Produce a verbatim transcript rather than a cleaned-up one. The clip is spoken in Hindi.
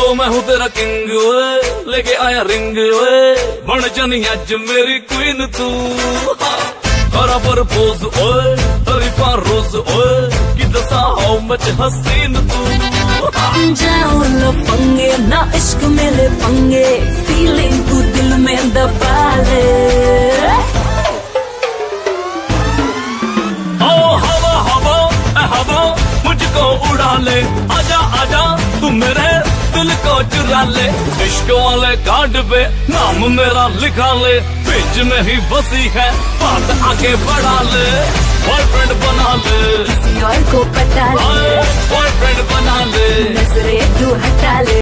मैं हूँ तेरा किंग ओए, लेके आया रिंग ओए, बन जानी अज मेरी क्वीन तू। करा प्रपोज ओए, तरीफा रोज ओए, कि दसा हाउ मच हसीन तू। जाओ लफंगे ना इश्क मेरे पंगे, फीलिंग तू दिल में दबा ले। ओ हवा हवा ए हवा मुझको उड़ा ले, आजा आजा तू मेरे दिल को चुरा ले। इश्क वाले कार्ड पे नाम मेरा लिखा ले, बीच में ही बसी है बात आगे बढ़ा ले। बॉयफ्रेंड बना ले, किसी और को पटा ले, बॉयफ्रेंड बना ले, नजरे तू हटा ले।